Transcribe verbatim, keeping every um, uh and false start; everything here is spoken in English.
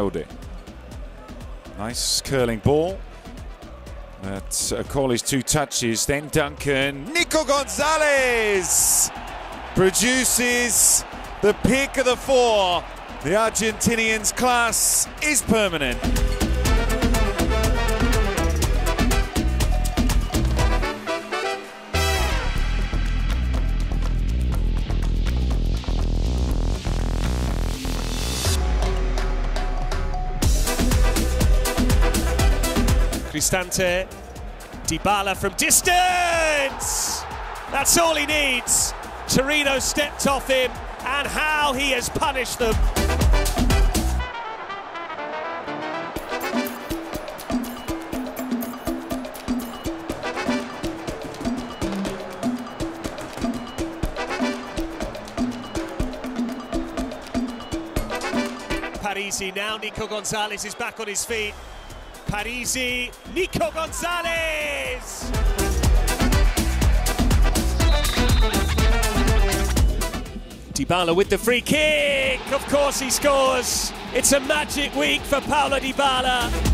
Saudi. Nice curling ball. But uh, Corley's two touches, then Duncan. Nico Gonzalez produces the pick of the four. The Argentinian's class is permanent. Cristante, Dybala from distance! That's all he needs. Torino stepped off him, and how he has punished them. Parisi now, Nico Gonzalez is back on his feet. Parisi, Nico Gonzalez! Dybala with the free kick, of course he scores. It's a magic week for Paulo Dybala.